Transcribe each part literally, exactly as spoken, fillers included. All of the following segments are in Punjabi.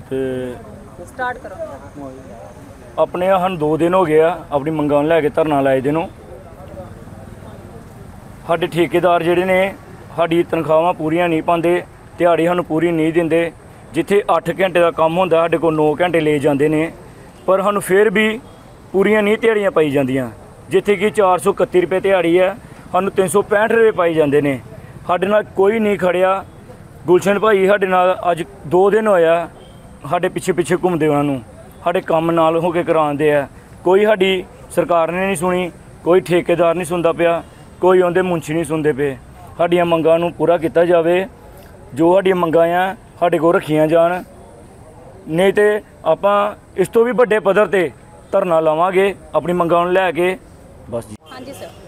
ਤੇ ਸਟਾਰਟ ਕਰੋ ਆਪਣੇ ਹਨ दो दिन हो गए अपनी मंगां लैके धरना लाए दे नूं। साडे ठेकेदार जिहड़े ने साडी तनख्वाहां पूरियां नहीं पाते, दिहाड़ी सानूं पूरी नहीं दिंदे। जिथे अठ घंटे का काम होंदा साडे कोल नौ घंटे ले जाते हैं, पर सानूं फिर भी पूरियां नहीं दिहाड़ियां पाई जांदियां। जिथे कि चार सौ इकत्ती रुपये दिहाड़ी है, सानूं तीन सौ पैंठ रुपये पाई जाते हैं। साडे नाल कोई नहीं खड़िया। गुलशन भाई साडे नाल अज दो दिन होया साडे पिछे पिछे घूमते उन्होंने साडे काम नाल हो के कराते हैं। कोई साडी सरकार ने नहीं सुनी, कोई ठेकेदार नहीं सुनता पिया, कोई उनके मुंशी नहीं सुनते पे। साडियां मंगां नूं पूरा किया जाए, जो साडियां मंगां आ साडे कोल रखियां जान, नहीं तो आपां इस तो भी वड्डे पद्धर ते धरना लावांगे अपनी मंगां नूं लैके। बस जी। हाँ जी सर।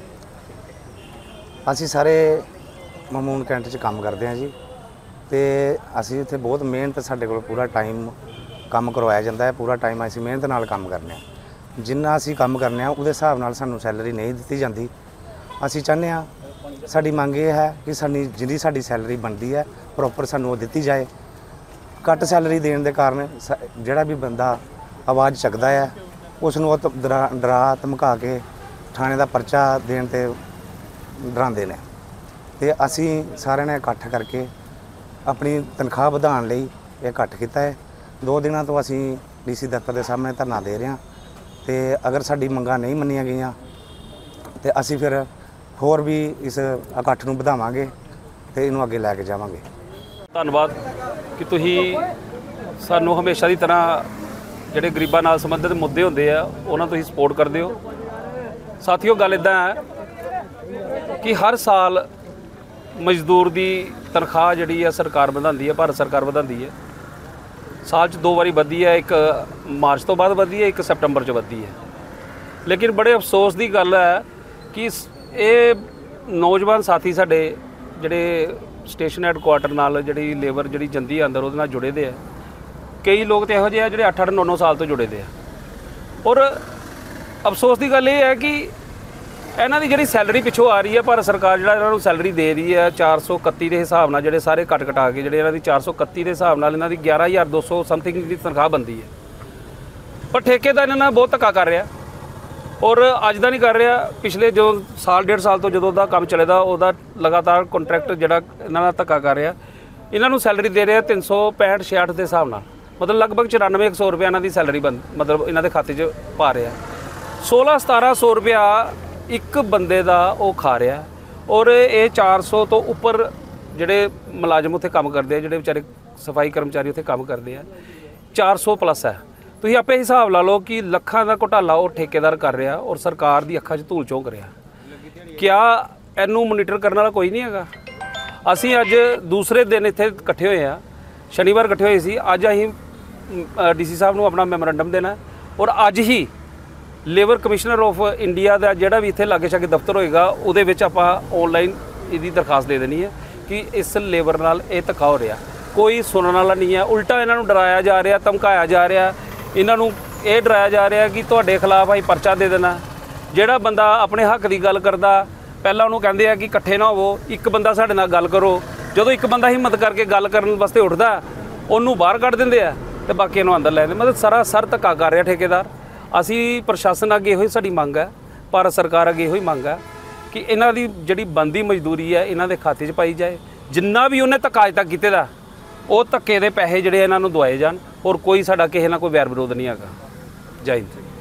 ਅਸੀਂ ਸਾਰੇ ਮਾਮੂਨ ਕੈਂਟ 'ਚ ਕੰਮ ਕਰਦੇ ਹਾਂ ਜੀ, ਤੇ ਅਸੀਂ ਉੱਥੇ ਬਹੁਤ ਮਿਹਨਤ, ਸਾਡੇ ਕੋਲ ਪੂਰਾ ਟਾਈਮ ਕੰਮ ਕਰਵਾਇਆ ਜਾਂਦਾ ਹੈ। ਪੂਰਾ ਟਾਈਮ ਅਸੀਂ ਮਿਹਨਤ ਨਾਲ ਕੰਮ ਕਰਨੇ ਹਾਂ। ਜਿੰਨਾ ਅਸੀਂ ਕੰਮ ਕਰਨੇ ਆ ਉਹਦੇ ਹਿਸਾਬ ਨਾਲ ਸਾਨੂੰ ਸੈਲਰੀ ਨਹੀਂ ਦਿੱਤੀ ਜਾਂਦੀ। ਅਸੀਂ ਚਾਹੁੰਦੇ ਹਾਂ, ਸਾਡੀ ਮੰਗ ਇਹ ਹੈ ਕਿ ਸਾਡੀ ਜਿਹੜੀ ਸਾਡੀ ਸੈਲਰੀ ਬਣਦੀ ਹੈ ਪ੍ਰੋਪਰ ਸਾਨੂੰ ਉਹ ਦਿੱਤੀ ਜਾਏ। ਘੱਟ ਸੈਲਰੀ ਦੇਣ ਦੇ ਕਾਰਨ ਜਿਹੜਾ ਵੀ ਬੰਦਾ ਆਵਾਜ਼ ਚੱਕਦਾ ਹੈ ਉਸ ਨੂੰ ਉਹ ਡਰਾ ਡਰਾ ਧਮਕਾ ਕੇ ਥਾਣੇ ਦਾ ਪਰਚਾ ਦੇਣ 'ਤੇ ਡਰਾਉਂਦੇ ਨੇ। ਤੇ ਅਸੀਂ ਸਾਰਿਆਂ ਨੇ ਇਕੱਠ ਕਰਕੇ ਆਪਣੀ ਤਨਖਾਹ ਵਧਾਉਣ ਲਈ ਇਹ ਇਕੱਠ ਕੀਤਾ ਹੈ। ਦੋ ਦਿਨਾਂ ਤੋਂ ਅਸੀਂ ਡੀ ਸੀ ਦਫ਼ਤਰ ਦੇ ਸਾਹਮਣੇ ਧਰਨਾ ਦੇ ਰਹੇ ਹਾਂ, ਤੇ ਅਗਰ ਸਾਡੀ ਮੰਗਾਂ ਨਹੀਂ ਮੰਨੀਆਂ ਗਈਆਂ ਤੇ ਅਸੀਂ ਫਿਰ ਹੋਰ ਵੀ ਇਸ ਇਕੱਠ ਨੂੰ ਵਧਾਵਾਂਗੇ ਤੇ ਇਹਨੂੰ ਅੱਗੇ ਲੈ ਕੇ ਜਾਵਾਂਗੇ। ਧੰਨਵਾਦ ਕਿ ਤੁਸੀਂ ਸਾਨੂੰ ਹਮੇਸ਼ਾ ਦੀ ਤਰ੍ਹਾਂ ਜਿਹੜੇ ਗਰੀਬਾਂ ਨਾਲ ਸੰਬੰਧਿਤ ਮੁੱਦੇ ਹੁੰਦੇ ਆ ਉਹਨਾਂ ਤੁਸੀਂ ਸਪੋਰਟ ਕਰਦੇ ਹੋ। ਸਾਥੀਓ, ਗੱਲ ਇੱਦਾਂ ਹੈ ਕਿ ਹਰ ਸਾਲ ਮਜ਼ਦੂਰ ਦੀ ਤਨਖਾਹ ਜਿਹੜੀ ਆ ਸਰਕਾਰ ਵਧਾਉਂਦੀ ਹੈ, ਭਾਰਤ ਸਰਕਾਰ ਵਧਾਉਂਦੀ ਹੈ। ਸਾਲ 'ਚ ਦੋ ਵਾਰੀ ਵਧਦੀ ਹੈ, ਇੱਕ ਮਾਰਚ ਤੋਂ ਬਾਅਦ ਵਧਦੀ ਹੈ, ਇੱਕ ਸਤੰਬਰ 'ਚ ਵਧਦੀ ਹੈ। ਲੇਕਿਨ ਬੜੇ ਅਫਸੋਸ ਦੀ ਗੱਲ ਹੈ ਕਿ ਇਹ ਨੌਜਵਾਨ ਸਾਥੀ ਸਾਡੇ ਜਿਹੜੇ ਸਟੇਸ਼ਨ ਹੈਡਕੁਆਟਰ ਨਾਲ ਜਿਹੜੀ ਲੇਬਰ ਜਿਹੜੀ ਜਾਂਦੀ ਹੈ ਅੰਦਰ ਉਹਦੇ ਨਾਲ ਜੁੜੇ ਦੇ ਆ। ਕਈ ਲੋਕ ਤਾਂ ਇਹੋ ਜਿਹੇ ਆ ਜਿਹੜੇ ਅੱਠ ਅੱਠ ਨੌ ਨੌ ਸਾਲ ਤੋਂ ਜੁੜੇ ਦੇ ਆ। ਔਰ ਅਫਸੋਸ ਦੀ ਗੱਲ ਇਹ ਹੈ ਕਿ ਇਹਨਾਂ ਦੀ ਜਿਹੜੀ ਸੈਲਰੀ ਪਿੱਛੋਂ ਆ ਰਹੀ ਹੈ, ਭਾਰਤ ਸਰਕਾਰ ਜਿਹੜਾ ਇਹਨਾਂ ਨੂੰ ਸੈਲਰੀ ਦੇ ਰਹੀ ਹੈ ਚਾਰ ਸੌ ਇਕੱਤੀ ਦੇ ਹਿਸਾਬ ਨਾਲ, ਜਿਹੜੇ ਸਾਰੇ ਕੱਟ ਕਟਾ ਕੇ ਜਿਹੜੇ ਇਹਨਾਂ ਦੀ ਚਾਰ ਸੌ ਇਕੱਤੀ ਦੇ ਹਿਸਾਬ ਨਾਲ ਇਹਨਾਂ ਦੀ ਗਿਆਰਾਂ ਹਜ਼ਾਰ ਦੋ ਸੌ ਸਮਥਿੰਗ ਦੀ ਤਨਖਾਹ ਬਣਦੀ ਹੈ। ਪਰ ਠੇਕੇਦਾਰ ਇਹਨਾਂ ਨਾਲ ਬਹੁਤ ਧੱਕਾ ਕਰ ਰਿਹਾ, ਔਰ ਅੱਜ ਦਾ ਨਹੀਂ ਕਰ ਰਿਹਾ। ਪਿਛਲੇ ਜੋ ਸਾਲ ਡੇਢ ਸਾਲ ਤੋਂ ਜਦੋਂ ਦਾ ਕੰਮ ਚੱਲਦਾ ਉਹਦਾ ਲਗਾਤਾਰ ਕੰਟਰੈਕਟ ਜਿਹੜਾ ਇਹਨਾਂ ਨਾਲ ਧੱਕਾ ਕਰ ਰਿਹਾ। ਇਹਨਾਂ ਨੂੰ ਸੈਲਰੀ ਦੇ ਰਿਹਾ ਤਿੰਨ ਸੌ ਪੈਂਹਠ ਛਿਆਹਠ ਦੇ ਹਿਸਾਬ ਨਾਲ, ਮਤਲਬ ਲਗਭਗ ਚੁਰਾਨਵੇਂ ਇੱਕ ਸੌ ਰੁਪਇਆ ਇਹਨਾਂ ਦੀ ਸੈਲਰੀ ਬਣ ਮਤਲਬ ਇਹਨਾਂ ਦੇ ਖਾਤੇ 'ਚ ਪਾ ਰਿਹਾ। ਸੋਲਾਂ ਸਤਾਰਾਂ ਸੌ ਰੁਪਇਆ ਇੱਕ ਬੰਦੇ ਦਾ ਉਹ ਖਾ ਰਿਹਾ। ਔਰ ਇਹ ਚਾਰ ਸੌ ਤੋਂ ਉੱਪਰ ਜਿਹੜੇ ਮੁਲਾਜ਼ਮ ਉੱਥੇ ਕੰਮ ਕਰਦੇ ਆ, ਜਿਹੜੇ ਵਿਚਾਰੇ ਸਫਾਈ ਕਰਮਚਾਰੀ ਉੱਥੇ ਕੰਮ ਕਰਦੇ ਆ, ਚਾਰ ਸੌ ਪਲੱਸ ਹੈ। ਤੁਸੀਂ ਆਪੇ ਹਿਸਾਬ ਲਾ ਲਓ ਕਿ ਲੱਖਾਂ ਦਾ ਘੁਟਾਲਾ ਉਹ ਠੇਕੇਦਾਰ ਕਰ ਰਿਹਾ ਔਰ ਸਰਕਾਰ ਦੀ ਅੱਖਾਂ 'ਚ ਧੂਲ ਝੋਂਕ ਰਿਹਾ। ਕਿਆ ਇਹਨੂੰ ਮੋਨੀਟਰ ਕਰਨ ਵਾਲਾ ਕੋਈ ਨਹੀਂ ਹੈਗਾ? ਅਸੀਂ ਅੱਜ ਦੂਸਰੇ ਦਿਨ ਇੱਥੇ ਇਕੱਠੇ ਹੋਏ ਆ, ਸ਼ਨੀਵਾਰ ਇਕੱਠੇ ਹੋਏ ਸੀ। ਅੱਜ ਅਸੀਂ ਡੀ ਸੀ ਸਾਹਿਬ ਨੂੰ ਆਪਣਾ ਮੈਮੋਰੰਡਮ ਦੇਣਾ, ਔਰ ਅੱਜ ਹੀ ਲੇਬਰ ਕਮਿਸ਼ਨਰ ਆਫ ਇੰਡੀਆ ਦਾ ਜਿਹੜਾ ਵੀ ਇੱਥੇ ਲਾਗੇ ਛਾਗੇ ਦਫ਼ਤਰ ਹੋਏਗਾ ਉਹਦੇ ਵਿੱਚ ਆਪਾਂ ਆਨਲਾਈਨ ਇਹਦੀ ਦਰਖਾਸਤ ਦੇ ਦੇਣੀ ਹੈ ਕਿ ਇਸ ਲੇਬਰ ਨਾਲ ਇਹ ਧੱਕਾ ਹੋ ਰਿਹਾ। ਕੋਈ ਸੁਣਨ ਵਾਲਾ ਨਹੀਂ ਹੈ, ਉਲਟਾ ਇਹਨਾਂ ਨੂੰ ਡਰਾਇਆ ਜਾ ਰਿਹਾ, ਧਮਕਾਇਆ ਜਾ ਰਿਹਾ। ਇਹਨਾਂ ਨੂੰ ਇਹ ਡਰਾਇਆ ਜਾ ਰਿਹਾ ਕਿ ਤੁਹਾਡੇ ਖਿਲਾਫ ਅਸੀਂ ਪਰਚਾ ਦੇ ਦੇਣਾ। ਜਿਹੜਾ ਬੰਦਾ ਆਪਣੇ ਹੱਕ ਦੀ ਗੱਲ ਕਰਦਾ, ਪਹਿਲਾਂ ਉਹਨੂੰ ਕਹਿੰਦੇ ਆ ਕਿ ਇਕੱਠੇ ਨਾ ਹੋਵੋ, ਇੱਕ ਬੰਦਾ ਸਾਡੇ ਨਾਲ ਗੱਲ ਕਰੋ। ਜਦੋਂ ਇੱਕ ਬੰਦਾ ਹਿੰਮਤ ਕਰਕੇ ਗੱਲ ਕਰਨ ਵਾਸਤੇ ਉੱਠਦਾ ਉਹਨੂੰ ਬਾਹਰ ਕੱਢ ਦਿੰਦੇ ਆ ਤੇ ਬਾਕੀਆਂ ਨੂੰ ਅੰਦਰ ਲੈ ਜਾਂਦੇ। ਮਤਲਬ ਸਾਰਾ ਸਰ ਧੱਕਾ ਕਰ ਰਿਹਾ ਠੇਕੇਦਾਰ। ਅਸੀਂ ਪ੍ਰਸ਼ਾਸਨ ਅੱਗੇ ਇਹੋ ਹੀ ਸਾਡੀ ਮੰਗ ਹੈ, ਭਾਰਤ ਸਰਕਾਰ ਅੱਗੇ ਇਹੋ ਹੀ ਮੰਗ ਹੈ ਕਿ ਇਹਨਾਂ ਦੀ ਜਿਹੜੀ ਬਣਦੀ ਮਜ਼ਦੂਰੀ ਹੈ ਇਹਨਾਂ ਦੇ ਖਾਤੇ 'ਚ ਪਾਈ ਜਾਏ। ਜਿੰਨਾ ਵੀ ਉਹਨੇ ਧੱਕਾ ਅਜੇ ਤੱਕ ਕੀਤੇ ਦਾ ਉਹ ਧੱਕੇ ਦੇ ਪੈਸੇ ਜਿਹੜੇ ਇਹਨਾਂ ਨੂੰ ਦਵਾਏ ਜਾਣ। ਔਰ ਕੋਈ ਸਾਡਾ ਕਿਸੇ ਨਾਲ ਕੋਈ ਵੈਰ ਵਿਰੋਧ ਨਹੀਂ ਹੈਗਾ। ਜੈ ਹਿੰਦ।